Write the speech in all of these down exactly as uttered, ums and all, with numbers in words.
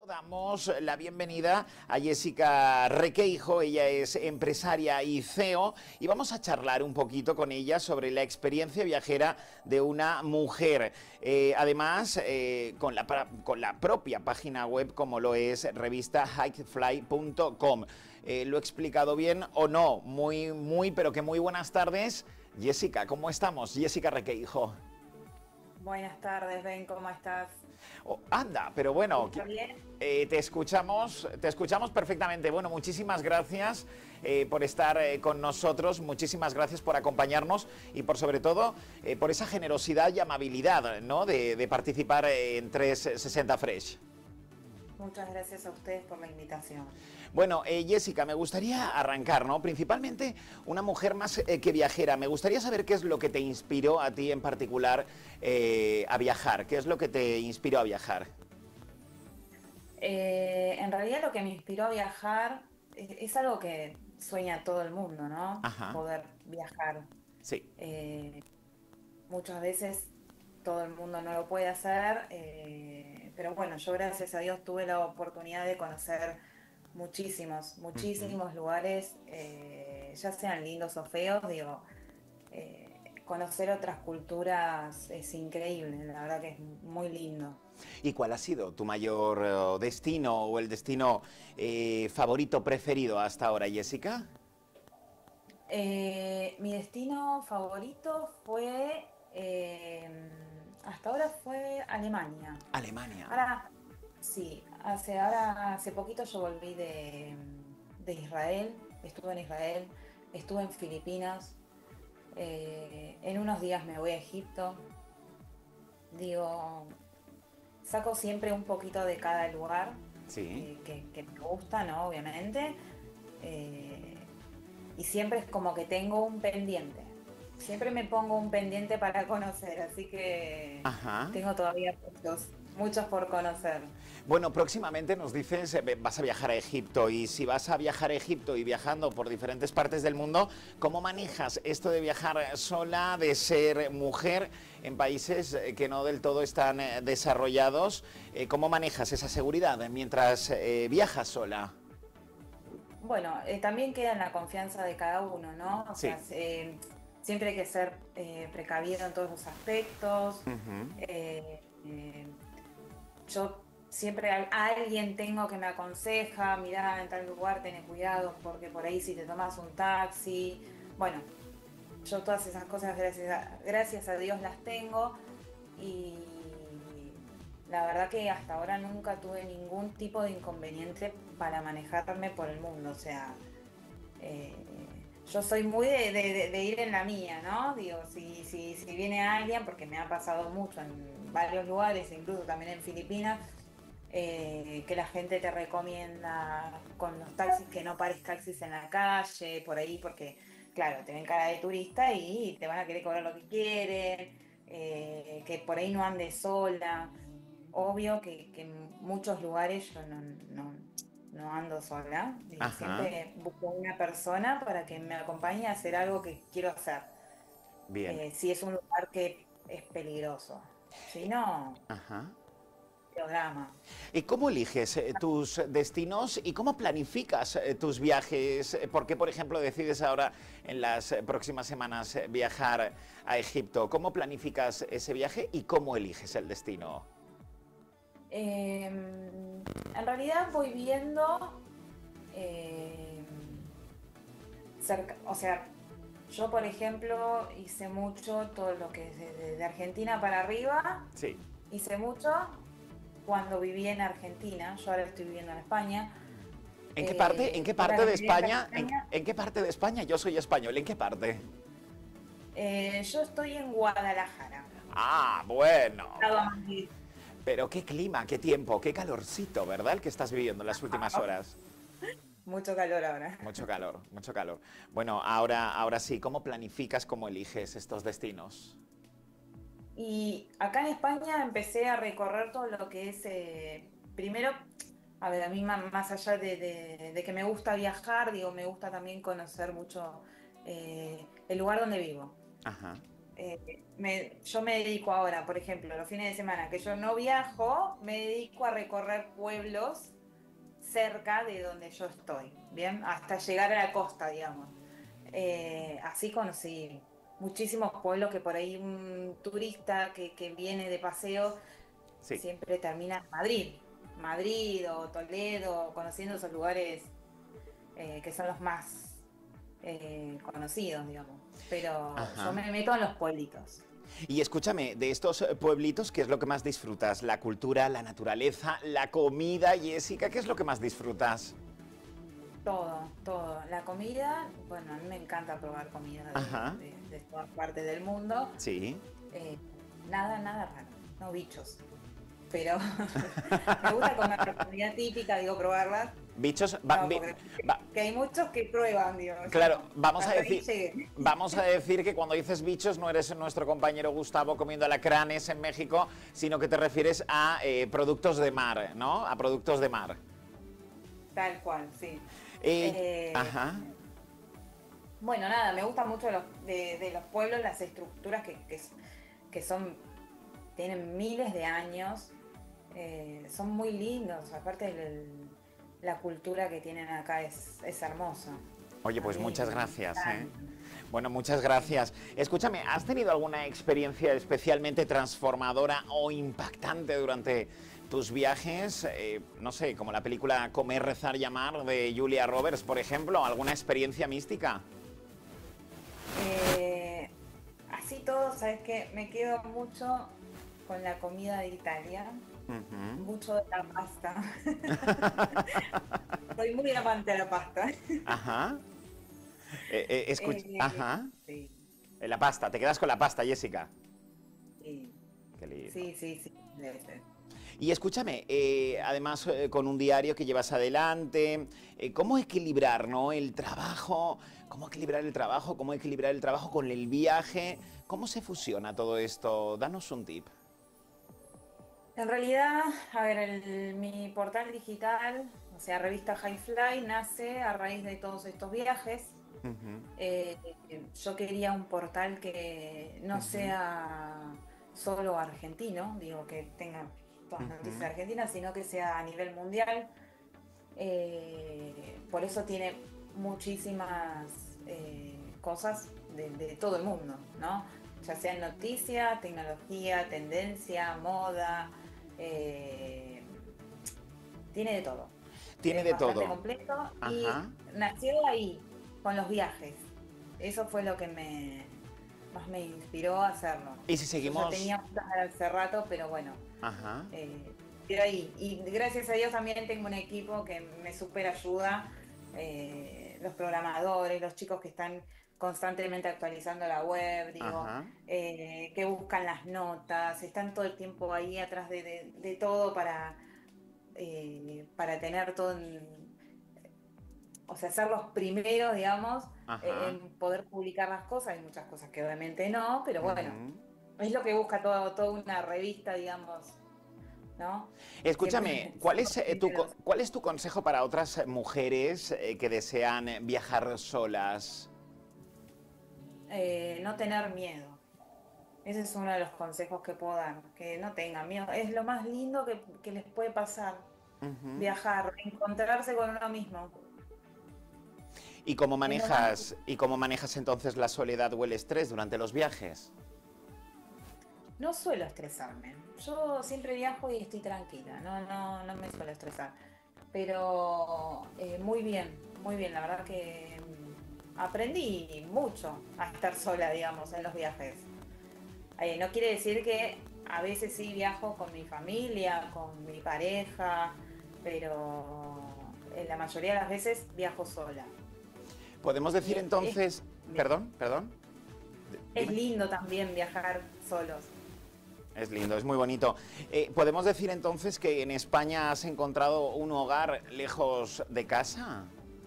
Damos la bienvenida a Jessica Requeijo. Ella es empresaria y C E O y vamos a charlar un poquito con ella sobre la experiencia viajera de una mujer. Eh, además, eh, con, la, con la propia página web como lo es revista hikefly punto com. Eh, ¿Lo he explicado bien o no? Muy, muy, pero que muy buenas tardes. Jessica, ¿cómo estamos? Jessica Requeijo. Buenas tardes, Ben, ¿cómo estás? Oh, anda, pero bueno, ¿Está bien? eh, te escuchamos, te escuchamos perfectamente. Bueno, muchísimas gracias eh, por estar eh, con nosotros, muchísimas gracias por acompañarnos y por sobre todo eh, por esa generosidad y amabilidad, ¿no?, de, de participar en trescientos sesenta Fresh. Muchas gracias a ustedes por la invitación. Bueno, eh, Jessica, me gustaría arrancar, ¿no? Principalmente una mujer más eh, que viajera. Me gustaría saber qué es lo que te inspiró a ti en particular eh, a viajar. ¿Qué es lo que te inspiró a viajar? Eh, en realidad lo que me inspiró a viajar es, es algo que sueña todo el mundo, ¿no? Ajá. Poder viajar. Sí. Eh, muchas veces todo el mundo no lo puede hacer, eh, pero bueno, yo gracias a Dios tuve la oportunidad de conocer muchísimos, Uh-huh. muchísimos lugares, eh, ya sean lindos o feos, digo, eh, conocer otras culturas es increíble, la verdad que es muy lindo. ¿Y cuál ha sido tu mayor eh, destino o el destino eh, favorito preferido hasta ahora, Jessica? Eh, mi destino favorito fue, eh, hasta ahora fue Alemania. Alemania. Ahora, sí, hace, ahora, hace poquito yo volví de, de Israel, estuve en Israel, estuve en Filipinas, eh, en unos días me voy a Egipto. Digo, saco siempre un poquito de cada lugar Sí. eh, que, que me gusta, ¿no? Obviamente. eh, y siempre es como que tengo un pendiente. Siempre me pongo un pendiente para conocer, así que Ajá. tengo todavía muchos, muchos por conocer. Bueno, próximamente nos dices, eh, vas a viajar a Egipto y si vas a viajar a Egipto y viajando por diferentes partes del mundo, ¿cómo manejas esto de viajar sola, de ser mujer en países eh, que no del todo están eh, desarrollados? Eh, ¿Cómo manejas esa seguridad mientras eh, viajas sola? Bueno, eh, también queda en la confianza de cada uno, ¿no? O sea, Sí. eh, siempre hay que ser eh, precavido en todos los aspectos. Ujú. Eh, eh, yo siempre a, a alguien tengo que me aconseja, mirá, en tal lugar tenés cuidado porque por ahí si te tomas un taxi. Bueno, yo todas esas cosas gracias a, gracias a Dios las tengo y la verdad que hasta ahora nunca tuve ningún tipo de inconveniente para manejarme por el mundo. O sea, eh, yo soy muy de, de- de ir en la mía, ¿no? Digo, si, si, si viene alguien, porque me ha pasado mucho en varios lugares, incluso también en Filipinas, eh, que la gente te recomienda con los taxis que no pares taxis en la calle, por ahí, porque, claro, te ven cara de turista y te van a querer cobrar lo que quieren, eh, que por ahí no andes sola. Obvio que, que en muchos lugares yo no, no, no ando sola, digo, Ajá. siempre busco una persona para que me acompañe a hacer algo que quiero hacer, Bien. eh, si es un lugar que es peligroso, si no, Ajá. programa. ¿Y cómo eliges eh, tus destinos y cómo planificas eh, tus viajes? Eh, ¿Por qué, por ejemplo, decides ahora en las eh, próximas semanas eh, viajar a Egipto? ¿Cómo planificas ese viaje y cómo eliges el destino? Eh, en realidad voy viendo, eh, cerca, o sea, yo por ejemplo hice mucho todo lo que es de, de- de Argentina para arriba, Sí. hice mucho cuando viví en Argentina, yo ahora estoy viviendo en España. ¿En qué parte, en Eh, qué ahora parte lo de que viví acá en España? ¿En, España, en qué parte de España? Yo soy español. ¿En qué parte? eh, yo estoy en Guadalajara. Ah, bueno. Estado Madrid. Pero qué clima, qué tiempo, qué calorcito, ¿verdad? El que estás viviendo en las últimas horas. Mucho calor ahora. Mucho calor, mucho calor. Bueno, ahora, ahora sí, ¿cómo planificas, cómo eliges estos destinos? Y acá en España empecé a recorrer todo lo que es, eh, primero, a ver, a mí ma- más allá de, de- de que me gusta viajar, digo, me gusta también conocer mucho eh, el lugar donde vivo. Ajá. Eh, me- yo me dedico ahora, por ejemplo, los fines de semana que yo no viajo, me dedico a recorrer pueblos cerca de donde yo estoy, ¿bien? Hasta llegar a la costa, digamos. Eh, así conocí muchísimos pueblos que por ahí un turista que, que viene de paseo Sí. siempre termina en Madrid. Madrid o Toledo, conociendo esos lugares eh, que son los más eh, conocidos, digamos. Pero yo Ajá. me meto en los pueblitos. Y escúchame, de estos eh, pueblitos, ¿qué es lo que más disfrutas? ¿La cultura, la naturaleza, la comida, Jessica? ¿Qué es lo que más disfrutas? Todo, todo. La comida, bueno, a mí me encanta probar comida de, Ajá. de, de todas partes del mundo. Sí. Eh, nada, nada raro, no bichos. Pero me gusta comer comida típica, digo, probarlas. Bichos, va- No, bi- porque va- que hay muchos que prueban, digo, yo claro, no. vamos a Hasta ahí decir, llegué. vamos a decir que cuando dices bichos no eres nuestro compañero Gustavo comiendo alacranes en México, sino que te refieres a eh, productos de mar, ¿no? A productos de mar. Tal cual, sí. Eh, Eh, ajá. bueno, nada, me gusta mucho de los, de, de los pueblos, las estructuras que, que, que son, tienen miles de años, eh, son muy lindos, aparte del- la cultura que tienen acá es, es hermosa. Oye, A pues mí muchas me gracias, ¿eh? encanta. Bueno, muchas gracias. Escúchame, ¿has tenido alguna experiencia especialmente transformadora o impactante durante tus viajes? Eh, no sé, como la película Comer, Rezar y Amar de Julia Roberts, por ejemplo. ¿Alguna experiencia mística? Eh, así todo, ¿sabes qué? Me quedo mucho con la comida de Italia, Ujú. mucho de la pasta. Soy muy amante de la pasta. Ajá. Eh, eh, escuch- Eh, Ajá. sí, Eh, La pasta, te quedas con la pasta, Jessica. sí, Qué lindo. sí, sí, sí, debe ser. Y escúchame, eh, además eh, con un diario que llevas adelante, eh, ¿cómo equilibrar, ¿no? El trabajo, cómo equilibrar el trabajo, cómo equilibrar el trabajo con el viaje, ¿cómo se fusiona todo esto? Danos un tip. En realidad, a ver, el- mi portal digital, o sea, revista Highfly, nace a raíz de todos estos viajes. Ujú, Eh, yo quería un portal que no ujú, sea solo argentino, digo, que tenga todas las noticias ujú. argentinas, sino que sea a nivel mundial. Eh, por eso tiene muchísimas eh, cosas de, de todo el mundo, ¿no? Ya sea en noticia, tecnología, tendencia, moda, eh, tiene de todo. Tiene Es de bastante todo. completo y Ajá. nació ahí, con los viajes. Eso fue lo que me más me inspiró a hacerlo. Y si Yo ya seguimos... tenía muchas ganas hace rato, pero bueno, Ajá. eh, quedó ahí. Y gracias a Dios también tengo un equipo que me súper ayuda, eh, los programadores, los chicos que están constantemente actualizando la web, digo, Ajá. eh, que buscan las notas, están todo el tiempo ahí atrás de, de- de todo para, eh, para tener todo en, o sea, ser los primeros, digamos, eh, Ajá. en poder publicar las cosas. Hay muchas cosas que obviamente no, pero bueno, Ujú. es lo que busca todo, toda una revista, digamos, ¿no? Siempre Escúchame, ¿cuál ser es, los eh, tu, co- primeros. cuál es tu consejo para otras mujeres eh, que desean eh, viajar solas? Eh, no tener miedo. Ese es uno de los consejos que puedo dar, que no tengan miedo. Es lo más lindo que, que les puede pasar, Ujú. viajar, encontrarse con uno mismo. ¿Y cómo Es lo más... manejas, y cómo manejas entonces la soledad o el estrés durante los viajes? No suelo estresarme. Yo siempre viajo y estoy tranquila, no, no, no me suelo estresar. Pero eh, muy bien, muy bien. La verdad que mm, aprendí mucho a estar sola, digamos, en los viajes. Eh, no quiere decir que a veces sí viajo con mi familia, con mi pareja, pero en la mayoría de las veces viajo sola. Podemos Y decir es, es, entonces, perdón, perdón, d- es dime. lindo también viajar solos. Es lindo, es muy bonito. Eh, ¿podemos decir entonces que en España has encontrado un hogar lejos de casa?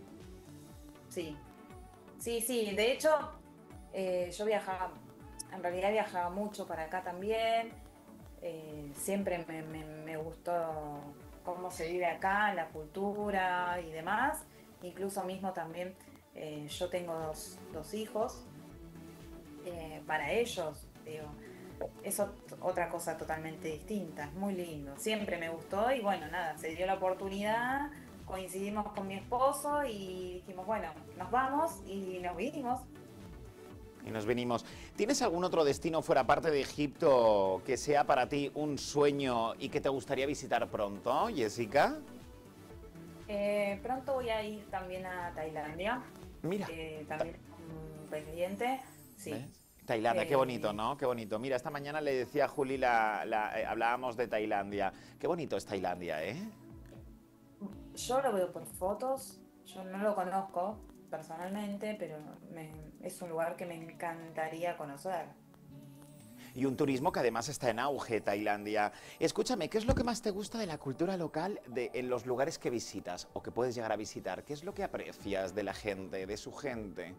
Sí, sí, sí. De hecho, eh, yo viajaba, en realidad viajaba mucho para acá también. Eh, siempre me, me- me gustó cómo se vive acá, la cultura y demás. Incluso mismo también, eh, yo tengo dos, dos hijos eh, para ellos, digo, es ot- otra cosa totalmente distinta, es muy lindo. Siempre me gustó y bueno, nada, se dio la oportunidad, coincidimos con mi esposo y dijimos, bueno, nos vamos y nos vinimos. Y nos venimos. ¿Tienes algún otro destino fuera parte de Egipto que sea para ti un sueño y que te gustaría visitar pronto, Jessica? Eh, pronto voy a ir también a Tailandia, Mira, eh, Ta- también un pendiente, sí. ¿ves? Tailandia, qué bonito, Eh, ¿no? Qué bonito. Mira, esta mañana le decía a Juli, la, la- eh, hablábamos de Tailandia. Qué bonito es Tailandia, ¿eh? yo lo veo por fotos, yo no lo conozco personalmente, pero me- es un lugar que me encantaría conocer. Y un turismo que además está en auge, Tailandia. Escúchame, ¿qué es lo que más te gusta de la cultura local de, en los lugares que visitas o que puedes llegar a visitar? ¿Qué es lo que aprecias de la gente, de su gente?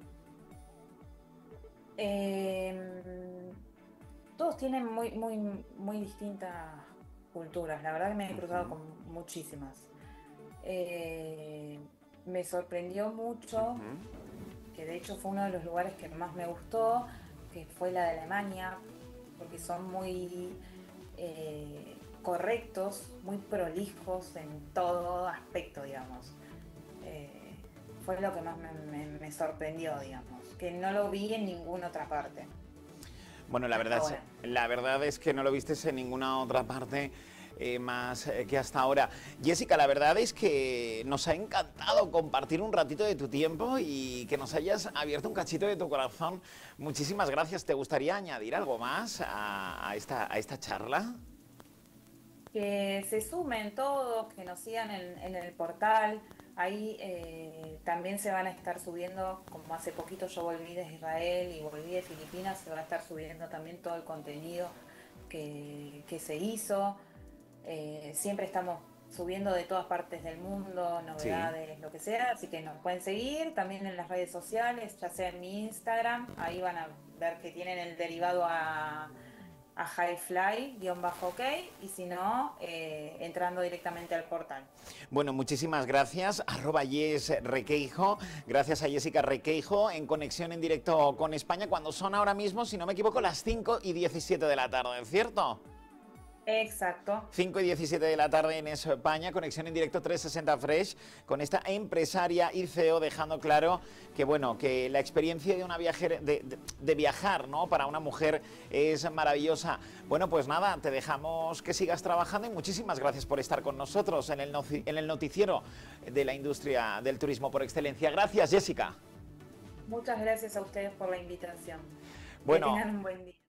Eh, Todos tienen muy, muy, muy distintas culturas. La verdad que me he cruzado Ujú, con muchísimas. Eh, Me sorprendió mucho, ujú. que de hecho fue uno de los lugares que más me gustó, que fue la de Alemania, porque son muy eh, correctos, muy prolijos en todo aspecto, digamos. Eh, Fue lo que más me, me- me sorprendió, digamos, que no lo vi en ninguna otra parte Bueno, la hasta verdad, ahora. es, la verdad es que no lo vistes en ninguna otra parte eh, más eh, que hasta ahora. Jessica, la verdad es que nos ha encantado compartir un ratito de tu tiempo y que nos hayas abierto un cachito de tu corazón. Muchísimas gracias. ¿Te gustaría añadir algo más a, a esta, a esta charla? Que se sumen todos, que nos sigan en, en el portal. Ahí eh, también se van a estar subiendo, como hace poquito yo volví de Israel y volví de Filipinas, se va a estar subiendo también todo el contenido que, que se hizo. Eh, siempre estamos subiendo de todas partes del mundo, Sí. novedades, lo que sea, así que nos pueden seguir también en las redes sociales, ya sea en mi Instagram, ahí van a ver que tienen el derivado a a highfly-ok y si no, eh, entrando directamente al portal. Bueno, muchísimas gracias. Arroba Yes Requeijo. Gracias a Jessica Requeijo en conexión en directo con España cuando son ahora mismo, si no me equivoco, las cinco y diecisiete de la tarde, ¿cierto? Exacto. cinco y diecisiete de la tarde en España, conexión en directo trescientos sesenta Fresh con esta empresaria y C E O dejando claro que bueno, que la experiencia de una viajera, de, de, de viajar, ¿no? Para una mujer es maravillosa. Bueno, pues nada, te dejamos que sigas trabajando y muchísimas gracias por estar con nosotros en el, en el noticiero de la industria del turismo por excelencia. Gracias, Jessica. Muchas gracias a ustedes por la invitación. Que Bueno, tengan un buen día.